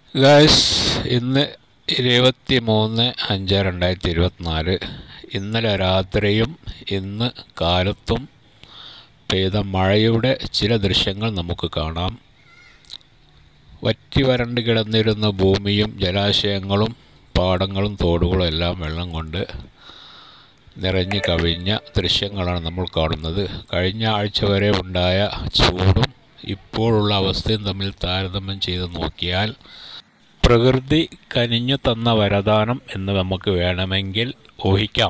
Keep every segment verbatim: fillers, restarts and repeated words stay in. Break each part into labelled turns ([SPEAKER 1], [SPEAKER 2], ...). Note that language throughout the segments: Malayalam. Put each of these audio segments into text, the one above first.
[SPEAKER 1] ഗായ്സ്, ഇന്ന് ഇരുപത്തി മൂന്ന് അഞ്ച് രണ്ടായിരത്തി ഇരുപത്തിനാല്. ഇന്നലെ രാത്രിയും ഇന്ന് കാലത്തും പെയ്ത മഴയുടെ ചില ദൃശ്യങ്ങൾ നമുക്ക് കാണാം. വറ്റി വരണ്ട് കിടന്നിരുന്ന ഭൂമിയും ജലാശയങ്ങളും പാടങ്ങളും തോടുകളും എല്ലാം വെള്ളം കൊണ്ട് നിറഞ്ഞു കവിഞ്ഞ ദൃശ്യങ്ങളാണ് നമ്മൾ കാണുന്നത്. കഴിഞ്ഞ ആഴ്ച വരെ ഉണ്ടായ ചൂടും ഇപ്പോഴുള്ള അവസ്ഥയും തമ്മിൽ താരതമ്യം ചെയ്ത് നോക്കിയാൽ പ്രകൃതി കനിഞ്ഞു തന്ന വരദാനം എന്ന് നമുക്ക് വേണമെങ്കിൽ ഊഹിക്കാം.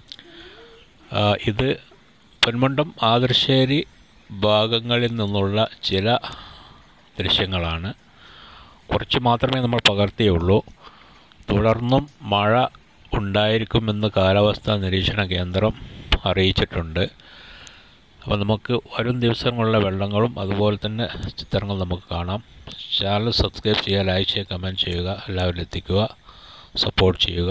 [SPEAKER 1] ഇത് പൊന്മുണ്ടം ആതിർശ്ശേരി ഭാഗങ്ങളിൽ നിന്നുള്ള ചില ദൃശ്യങ്ങളാണ്. കുറച്ച് മാത്രമേ നമ്മൾ പകർത്തിയുള്ളൂ. തുടർന്നും മഴ ഉണ്ടായിരിക്കുമെന്ന് കാലാവസ്ഥാ നിരീക്ഷണ കേന്ദ്രം അറിയിച്ചിട്ടുണ്ട്. അപ്പോൾ നമുക്ക് വരും ദിവസങ്ങളിലെ വെള്ളങ്ങളും അതുപോലെ തന്നെ ചിത്രങ്ങൾ നമുക്ക് കാണാം. ചാനൽ സബ്സ്ക്രൈബ് ചെയ്യുക, ലൈക്ക് ചെയ്യുക, കമൻറ്റ് ചെയ്യുക, എല്ലാവരും എത്തിക്കുക, സപ്പോർട്ട് ചെയ്യുക.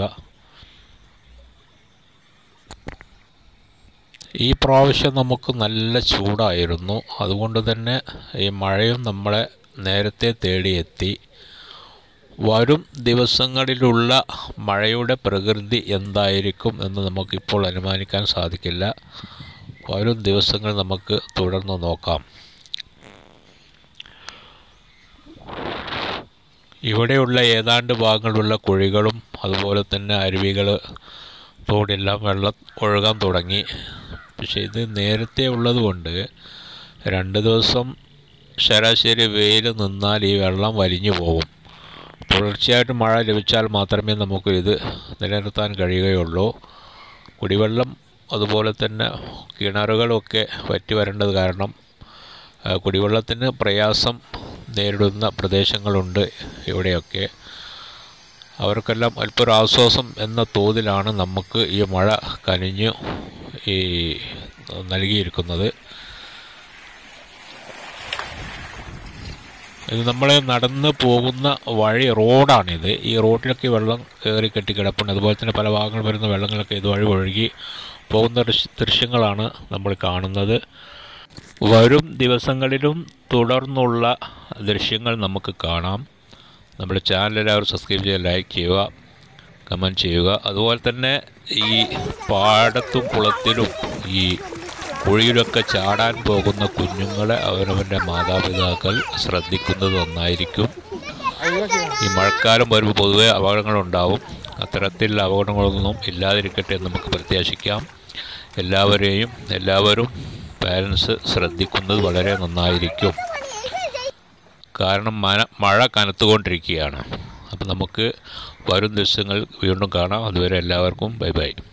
[SPEAKER 1] ഈ പ്രാവശ്യം നമുക്ക് നല്ല ചൂടായിരുന്നു. അതുകൊണ്ട് തന്നെ ഈ മഴയും നമ്മളെ നേരത്തെ തേടിയെത്തി. വരും ദിവസങ്ങളിലുള്ള മഴയുടെ പ്രകൃതി എന്തായിരിക്കും എന്ന് നമുക്കിപ്പോൾ അനുമാനിക്കാൻ സാധിക്കില്ല. വരും ദിവസങ്ങൾ നമുക്ക് തുടർന്ന് നോക്കാം. ഇവിടെയുള്ള ഏതാണ്ട് ഭാഗങ്ങളിലുള്ള കുഴികളും അതുപോലെ തന്നെ അരുവികൾ, തോടെല്ലാം വെള്ളം ഒഴുകാൻ തുടങ്ങി. പക്ഷേ ഇത് നേരത്തെ ഉള്ളതുകൊണ്ട് രണ്ട് ദിവസം ശരാശരി വെയിൽ നിന്നാൽ ഈ വെള്ളം വലിഞ്ഞു പോകും. തുടർച്ചയായിട്ട് മഴ ലഭിച്ചാൽ മാത്രമേ നമുക്ക് ഇത് നിലനിർത്താൻ കഴിയുകയുള്ളൂ. കുടിവെള്ളം അതുപോലെ തന്നെ കിണറുകളൊക്കെ വറ്റി വരേണ്ടത് കാരണം കുടിവെള്ളത്തിന് പ്രയാസം നേരിടുന്ന പ്രദേശങ്ങളുണ്ട് ഇവിടെയൊക്കെ. അവർക്കെല്ലാം അല്പൊരാശ്വാസം എന്ന തോതിലാണ് നമുക്ക് ഈ മഴ കനിഞ്ഞു ഈ നൽകിയിരിക്കുന്നത്. ഇത് നമ്മൾ നടന്ന് പോകുന്ന വഴി റോഡാണിത്. ഈ റോഡിലൊക്കെ വെള്ളം കയറി കെട്ടി കിടപ്പുണ്ട്. അതുപോലെ തന്നെ പല ഭാഗങ്ങളിൽ വരുന്ന വെള്ളങ്ങളൊക്കെ ഇതുവഴി ഒഴുകി പോകുന്ന ദൃശ്യങ്ങളാണ് നമ്മൾ കാണുന്നത്. വരും ദിവസങ്ങളിലും തുടർന്നുള്ള ദൃശ്യങ്ങൾ നമുക്ക് കാണാം. നമ്മുടെ ചാനൽ എല്ലാവരും സബ്സ്ക്രൈബ് ചെയ്യുക, ലൈക്ക് ചെയ്യുക, കമൻറ്റ് ചെയ്യുക. അതുപോലെ തന്നെ ഈ പാടത്തും കുളത്തിലും ഈ കുഴിയിലൊക്കെ ചാടാൻ പോകുന്ന കുഞ്ഞുങ്ങളെ അവരവൻ്റെ മാതാപിതാക്കൾ ശ്രദ്ധിക്കുന്നത് നന്നായിരിക്കും. ഈ മഴക്കാലം വരുമ്പോൾ പൊതുവെ അപകടങ്ങളുണ്ടാവും. അത്തരത്തിലുള്ള അപകടങ്ങളൊന്നും ഇല്ലാതിരിക്കട്ടെ എന്ന് നമുക്ക് പ്രത്യാശിക്കാം. എല്ലാവരെയും എല്ലാവരും പാരൻസ് ശ്രദ്ധിക്കുന്നത് വളരെ നന്നായിരിക്കും. കാരണം മഴ മഴ കനത്തുകൊണ്ടിരിക്കുകയാണ്. അപ്പം നമുക്ക് വരും ദിവസങ്ങൾ വീണ്ടും കാണാം. അതുവരെ എല്ലാവർക്കും ബൈ ബൈ.